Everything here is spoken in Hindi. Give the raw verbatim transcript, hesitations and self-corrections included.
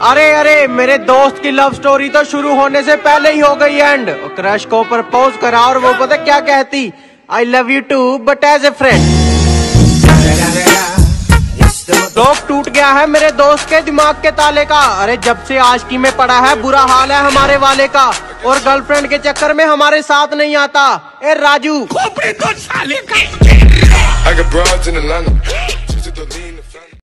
अरे अरे मेरे दोस्त की लव स्टोरी तो शुरू होने से पहले ही हो गई एंड। क्रश को प्रपोज करा और वो पता क्या कहती, I love you too but as a friend. Lock टूट गया है मेरे दोस्त के दिमाग के ताले का। अरे जब से आशिकी में पड़ा है बुरा हाल है हमारे वाले का, और गर्लफ्रेंड के चक्कर में हमारे साथ नहीं आता। ए राजू खोपड़ी तो साले का।